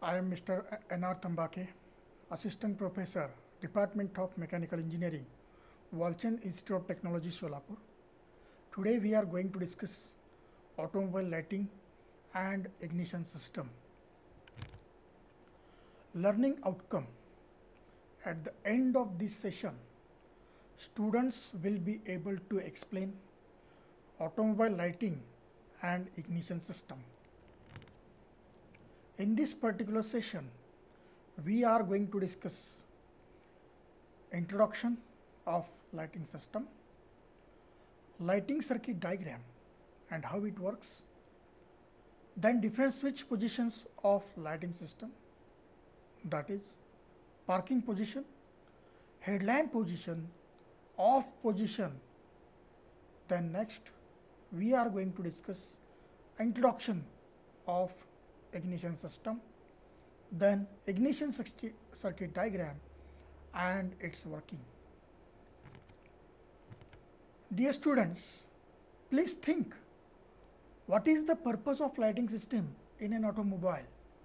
I am Mr. N.R. Tambake, Assistant Professor, Department of Mechanical Engineering, Walchand Institute of Technology, Solapur. Today we are going to discuss automobile lighting and ignition system. Learning outcome. At the end of this session, students will be able to explain automobile lighting and ignition system. In this particular session, we are going to discuss introduction of lighting system, lighting circuit diagram and how it works, then different switch positions of lighting system, that is parking position, headlamp position, off position. Then next we are going to discuss introduction of ignition system, then ignition circuit diagram and its working. Dear students, please think, what is the purpose of lighting system in an automobile?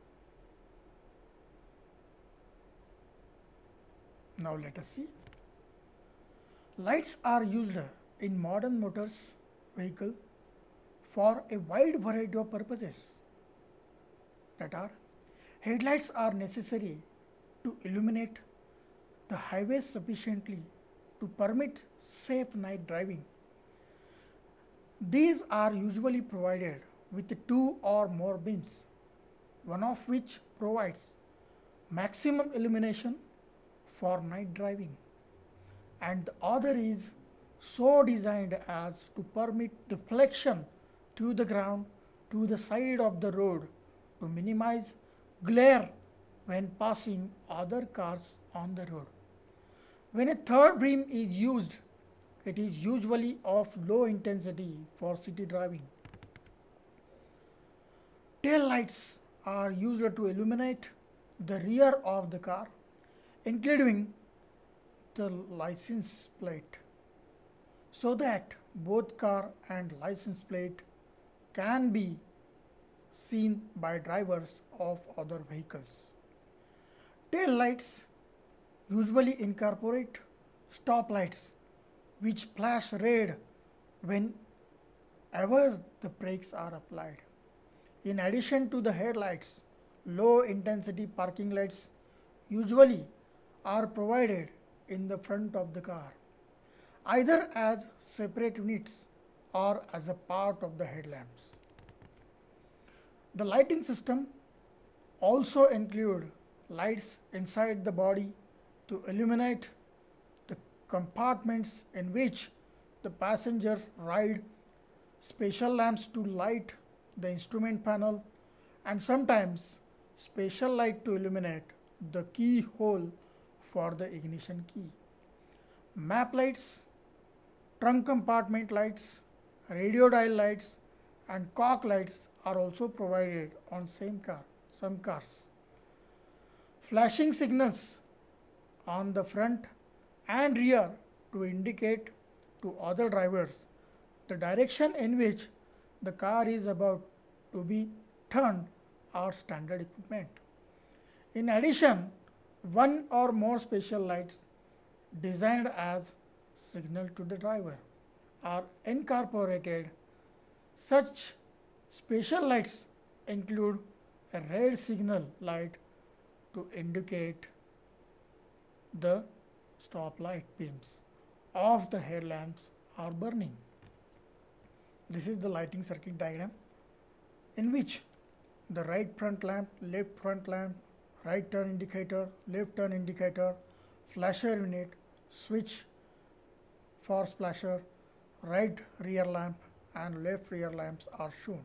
Now let us see. Lights are used in modern motors vehicle for a wide variety of purposes. That are, headlights are necessary to illuminate the highways sufficiently to permit safe night driving. These are usually provided with 2 or more beams, one of which provides maximum illumination for night driving and the other is so designed as to permit deflection to the ground, to the side of the road, to minimize glare when passing other cars on the road. When a third beam is used, it is usually of low intensity for city driving. Tail lights are used to illuminate the rear of the car, including the license plate, so that both car and license plate can be seen by drivers of other vehicles. Tail lights usually incorporate stop lights which flash red whenever the brakes are applied. In addition to the headlights, low intensity parking lights usually are provided in the front of the car, either as separate units or as a part of the headlamps. The lighting system also include lights inside the body to illuminate the compartments in which the passenger ride, special lamps to light the instrument panel, and sometimes special light to illuminate the keyhole for the ignition key. Map lights, trunk compartment lights, radio dial lights and cock lights are also provided on some cars. Flashing signals on the front and rear to indicate to other drivers the direction in which the car is about to be turned are standard equipment. In addition, one or more special lights designed as signal to the driver are incorporated. Such special lights include a red signal light to indicate the stop light beams of the headlamps are burning. This is the lighting circuit diagram in which the right front lamp, left front lamp, right turn indicator, left turn indicator, flasher unit, switch for splasher, right rear lamp and left rear lamps are shown.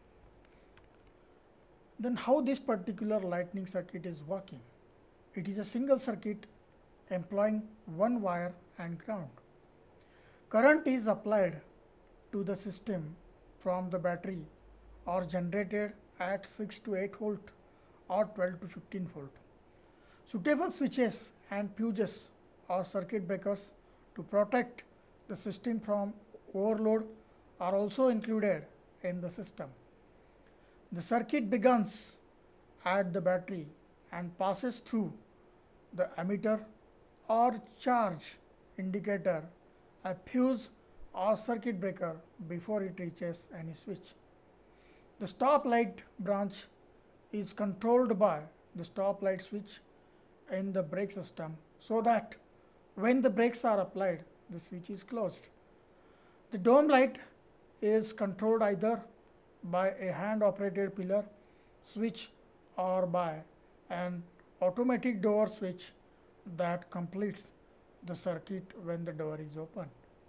Then how this particular lighting circuit is working? It is a single circuit employing one wire and ground. Current is applied to the system from the battery or generated at 6 to 8 volt or 12 to 15 volt. Suitable switches and fuses or circuit breakers to protect the system from overload are also included in the system. The circuit begins at the battery and passes through the emitter or charge indicator, a fuse or circuit breaker before it reaches any switch. The stop light branch is controlled by the stop light switch in the brake system so that when the brakes are applied, the switch is closed. The dome light is controlled either by a hand operated pillar switch or by an automatic door switch that completes the circuit when the door is open.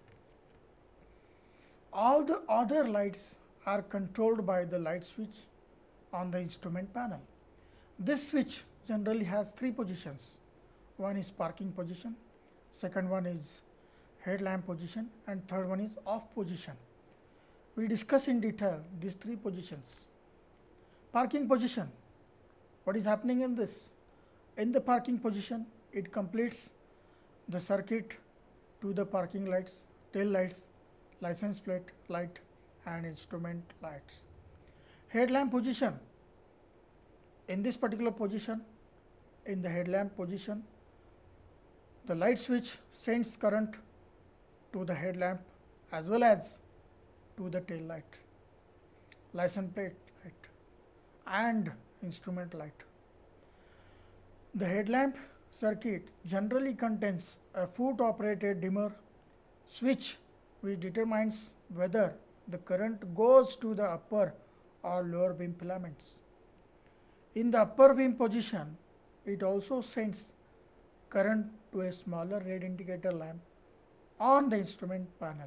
All the other lights are controlled by the light switch on the instrument panel. This switch generally has three positions. One is parking position, second one is headlamp position, and third one is off position. We'll discuss in detail these three positions. Parking position. What is happening in this? In the parking position, it completes the circuit to the parking lights, tail lights, license plate light, and instrument lights. Headlamp position. In this particular position, in the headlamp position, the light switch sends current to the headlamp as well as to the tail light, license plate light, and instrument light. The headlamp circuit generally contains a foot operated dimmer switch which determines whether the current goes to the upper or lower beam filaments. In the upper beam position, it also sends current to a smaller red indicator lamp on the instrument panel.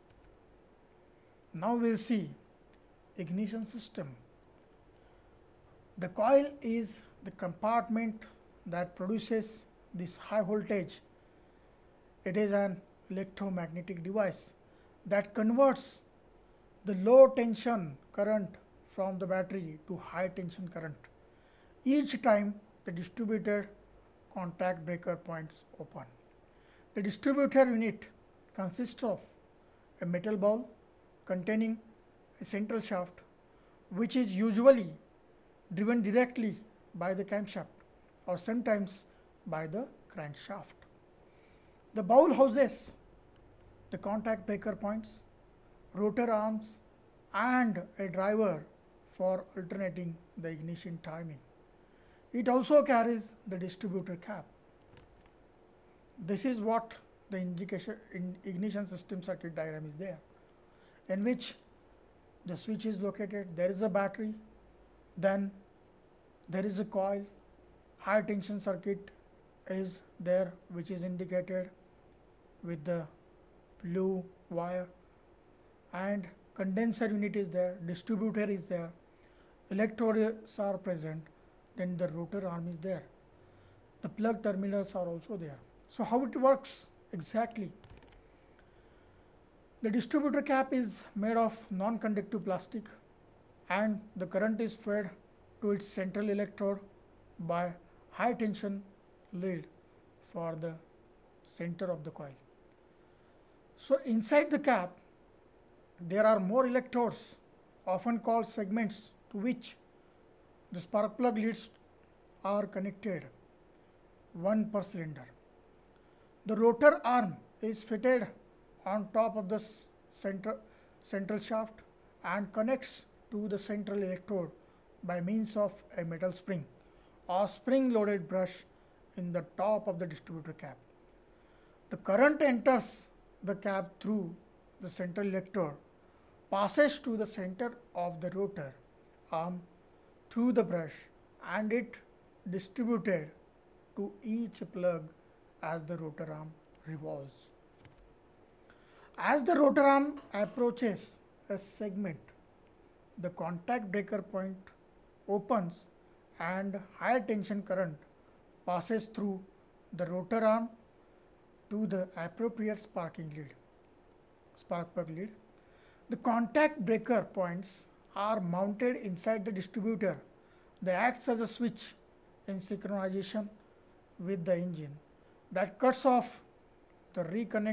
Now we will see ignition system. The coil is the compartment that produces this high voltage. It is an electromagnetic device that converts the low tension current from the battery to high tension current each time the distributed contact breaker points open. The distributor unit consists of a metal ball containing a central shaft which is usually driven directly by the camshaft or sometimes by the crankshaft. The bowl houses the contact breaker points, rotor arms, and a driver for alternating the ignition timing. It also carries the distributor cap. This is what the ignition system circuit diagram is there, in which the switch is located, there is a battery, then there is a coil, high tension circuit is there which is indicated with the blue wire, and condenser unit is there, distributor is there, electrodes are present, then the rotor arm is there. The plug terminals are also there. So how it works exactly? The distributor cap is made of non-conductive plastic and the current is fed to its central electrode by high tension lead for the center of the coil. So inside the cap there are more electrodes, often called segments, to which the spark plug leads are connected, one per cylinder. The rotor arm is fitted on top of the central shaft and connects to the central electrode by means of a metal spring or spring loaded brush in the top of the distributor cap. The current enters the cap through the central electrode, passes to the center of the rotor arm through the brush, and it distributed to each plug as the rotor arm revolves. As the rotor arm approaches a segment, the contact breaker point opens and higher tension current passes through the rotor arm to the appropriate spark plug lead. The contact breaker points are mounted inside the distributor. They act as a switch in synchronization with the engine that cuts off and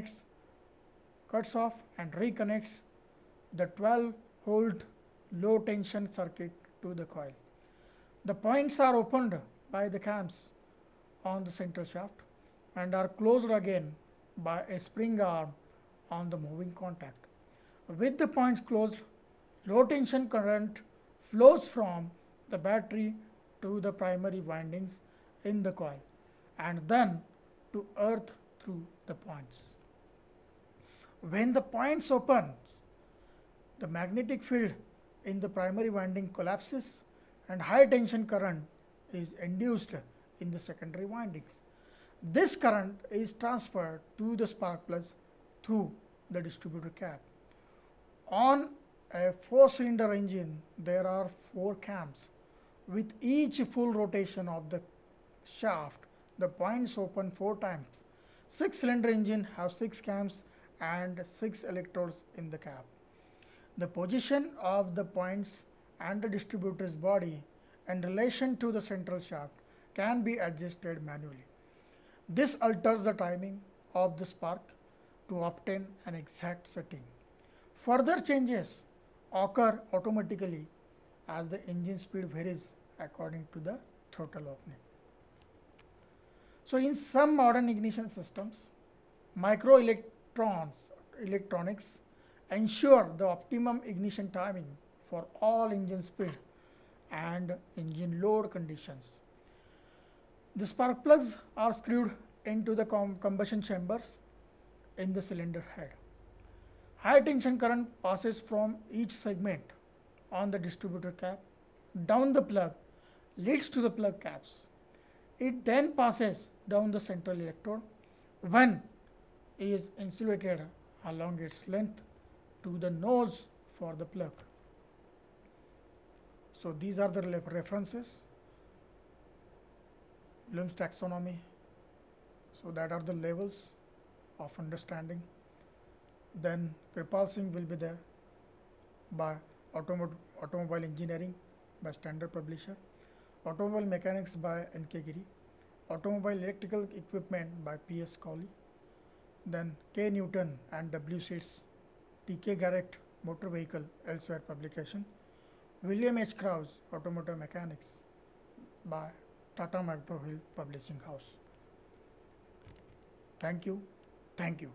reconnects the 12-volt low tension circuit to the coil. The points are opened by the cams on the central shaft and are closed again by a spring arm on the moving contact. With the points closed, low tension current flows from the battery to the primary windings in the coil and then to earth through the points. When the points open, the magnetic field in the primary winding collapses and high tension current is induced in the secondary windings. This current is transferred to the spark plugs through the distributor cap. On a 4-cylinder engine, there are 4 cams. With each full rotation of the shaft, the points open 4 times. 6-cylinder engine have 6 cams and 6 electrodes in the cap. The position of the points and the distributor's body in relation to the central shaft can be adjusted manually. This alters the timing of the spark to obtain an exact setting. Further changes occur automatically as the engine speed varies according to the throttle opening. So in some modern ignition systems, electronics ensure the optimum ignition timing for all engine speed and engine load conditions. The spark plugs are screwed into the combustion chambers in the cylinder head. High tension current passes from each segment on the distributor cap down the plug, leads to the plug caps. It then passes down the central electrode. One is insulated along its length to the nose for the plug. So these are the references. Bloom's taxonomy. So that are the levels of understanding. Then Kripal Singh will be there by Automobile Engineering by Standard Publisher, Automobile Mechanics by N.K. Giri, Automobile Electrical Equipment by P.S. Cowley, then K. Newton and W. Seats, T.K. Garrett, Motor Vehicle, Elsewhere Publication, William H. Krause, Automotive Mechanics by Tata McGraw Hill Publishing House. Thank you.